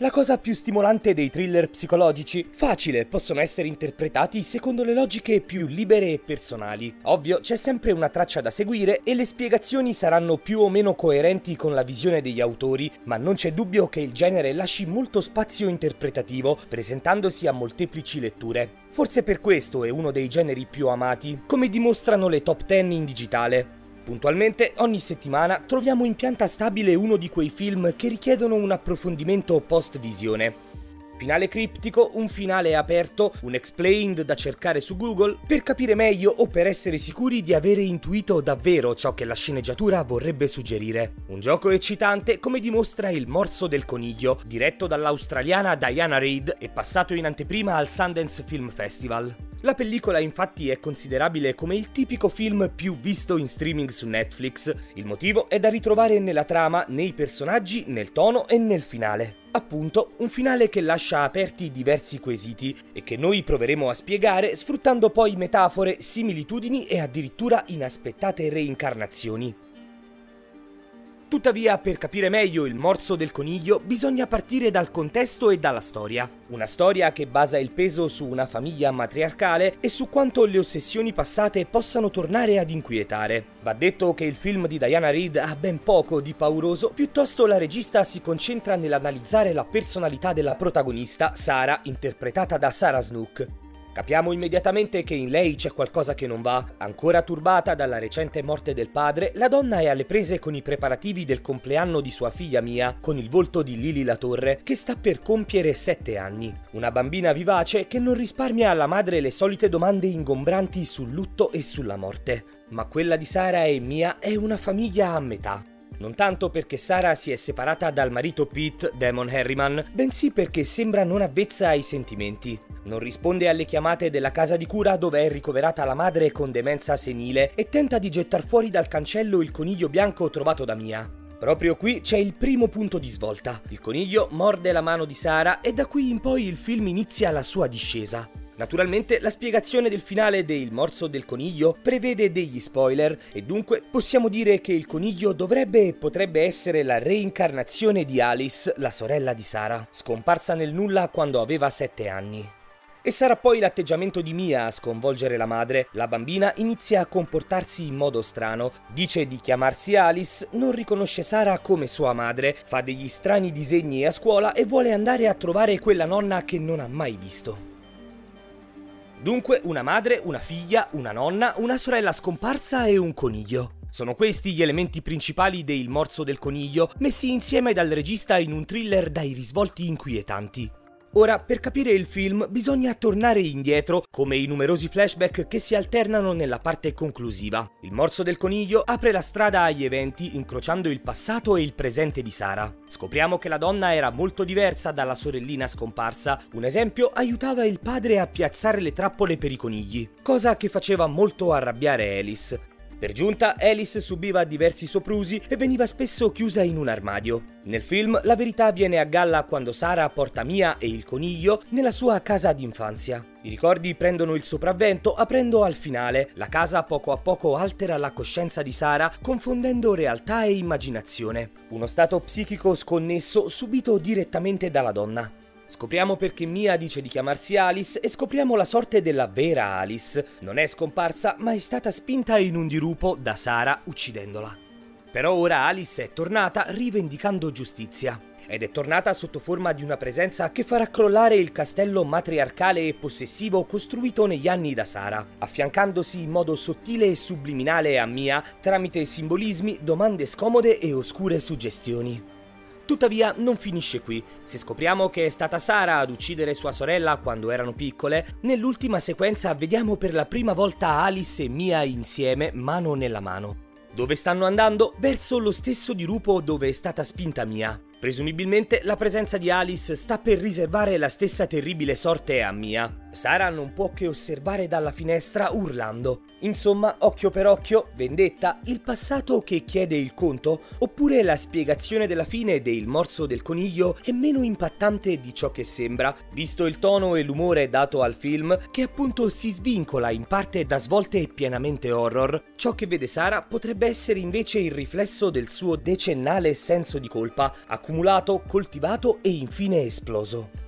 La cosa più stimolante dei thriller psicologici? Facile, possono essere interpretati secondo le logiche più libere e personali. Ovvio, c'è sempre una traccia da seguire e le spiegazioni saranno più o meno coerenti con la visione degli autori, ma non c'è dubbio che il genere lasci molto spazio interpretativo, presentandosi a molteplici letture. Forse per questo è uno dei generi più amati, come dimostrano le top 10 in digitale. Puntualmente, ogni settimana troviamo in pianta stabile uno di quei film che richiedono un approfondimento post-visione. Finale criptico, un finale aperto, un explained da cercare su Google per capire meglio o per essere sicuri di avere intuito davvero ciò che la sceneggiatura vorrebbe suggerire. Un gioco eccitante come dimostra Il morso del coniglio, diretto dall'australiana Diana Reid e passato in anteprima al Sundance Film Festival. La pellicola infatti è considerabile come il tipico film più visto in streaming su Netflix. Il motivo è da ritrovare nella trama, nei personaggi, nel tono e nel finale. Appunto, un finale che lascia aperti diversi quesiti e che noi proveremo a spiegare sfruttando poi metafore, similitudini e addirittura inaspettate reincarnazioni. Tuttavia, per capire meglio Il morso del coniglio, bisogna partire dal contesto e dalla storia. Una storia che basa il peso su una famiglia matriarcale e su quanto le ossessioni passate possano tornare ad inquietare. Va detto che il film di Diana Reid ha ben poco di pauroso, piuttosto la regista si concentra nell'analizzare la personalità della protagonista, Sarah, interpretata da Sarah Snook. Capiamo immediatamente che in lei c'è qualcosa che non va. Ancora turbata dalla recente morte del padre, la donna è alle prese con i preparativi del compleanno di sua figlia Mia, con il volto di Lily Latorre, che sta per compiere 7 anni. Una bambina vivace che non risparmia alla madre le solite domande ingombranti sul lutto e sulla morte. Ma quella di Sarah e Mia è una famiglia a metà. Non tanto perché Sarah si è separata dal marito Pete, Damon Herriman, bensì perché sembra non avvezza ai sentimenti. Non risponde alle chiamate della casa di cura dove è ricoverata la madre con demenza senile e tenta di gettar fuori dal cancello il coniglio bianco trovato da Mia. Proprio qui c'è il primo punto di svolta. Il coniglio morde la mano di Sarah e da qui in poi il film inizia la sua discesa. Naturalmente la spiegazione del finale de Il morso del coniglio prevede degli spoiler e dunque possiamo dire che il coniglio dovrebbe e potrebbe essere la reincarnazione di Alice, la sorella di Sarah, scomparsa nel nulla quando aveva 7 anni. E sarà poi l'atteggiamento di Mia a sconvolgere la madre. La bambina inizia a comportarsi in modo strano, dice di chiamarsi Alice, non riconosce Sarah come sua madre, fa degli strani disegni a scuola e vuole andare a trovare quella nonna che non ha mai visto. Dunque una madre, una figlia, una nonna, una sorella scomparsa e un coniglio. Sono questi gli elementi principali de Il morso del coniglio, messi insieme dal regista in un thriller dai risvolti inquietanti. Ora, per capire il film bisogna tornare indietro, come i numerosi flashback che si alternano nella parte conclusiva. Il morso del coniglio apre la strada agli eventi, incrociando il passato e il presente di Sarah. Scopriamo che la donna era molto diversa dalla sorellina scomparsa. Un esempio aiutava il padre a piazzare le trappole per i conigli, cosa che faceva molto arrabbiare Alice. Per giunta, Alice subiva diversi soprusi e veniva spesso chiusa in un armadio. Nel film, la verità viene a galla quando Sarah porta Mia e il coniglio nella sua casa d'infanzia. I ricordi prendono il sopravvento aprendo al finale. La casa poco a poco altera la coscienza di Sarah, confondendo realtà e immaginazione. Uno stato psichico sconnesso subito direttamente dalla donna. Scopriamo perché Mia dice di chiamarsi Alice e scopriamo la sorte della vera Alice. Non è scomparsa, ma è stata spinta in un dirupo da Sarah uccidendola. Però ora Alice è tornata rivendicando giustizia. Ed è tornata sotto forma di una presenza che farà crollare il castello matriarcale e possessivo costruito negli anni da Sarah, affiancandosi in modo sottile e subliminale a Mia tramite simbolismi, domande scomode e oscure suggestioni. Tuttavia non finisce qui. Se scopriamo che è stata Sarah ad uccidere sua sorella quando erano piccole, nell'ultima sequenza vediamo per la prima volta Alice e Mia insieme, mano nella mano. Dove stanno andando? Verso lo stesso dirupo dove è stata spinta Mia. Presumibilmente la presenza di Alice sta per riservare la stessa terribile sorte a Mia. Sarah non può che osservare dalla finestra urlando. Insomma, occhio per occhio, vendetta, il passato che chiede il conto, oppure la spiegazione della fine de Il morso del coniglio è meno impattante di ciò che sembra, visto il tono e l'umore dato al film, che appunto si svincola in parte da svolte pienamente horror. Ciò che vede Sarah potrebbe essere invece il riflesso del suo decennale senso di colpa, accumulato accumulato, coltivato e infine esploso.